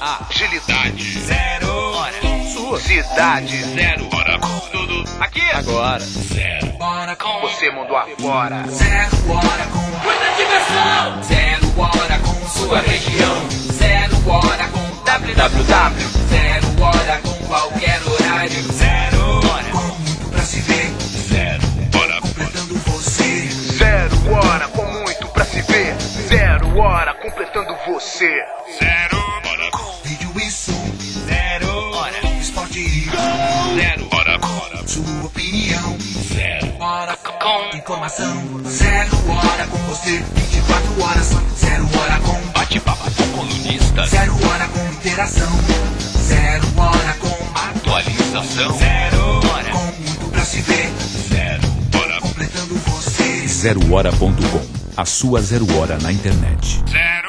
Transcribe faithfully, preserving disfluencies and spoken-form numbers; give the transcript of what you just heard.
agilidade. Zero hora. Sua cidade. Zero hora com tudo. Aqui. Agora. Zero hora com você mundo afora. Zero hora com muita diversão. Zero hora com sua região. Zero hora com w w w. Zero hora com qualquer horário. Zero hora com muito pra se ver. Zero hora completando você. Zero hora com muito pra se ver. Zero hora completando você. Zero hora com vídeo e som. Zero hora esporte e zero hora com sua opinião. Zero hora com informação. Zero hora com você vinte e quatro horas. Zero hora com bate-papo com colunistas. Zero hora com interação. Zero hora com atualização. Zero hora com muito pra se ver. Zero hora completando você. zero hora ponto com, a sua zero hora na internet. Zero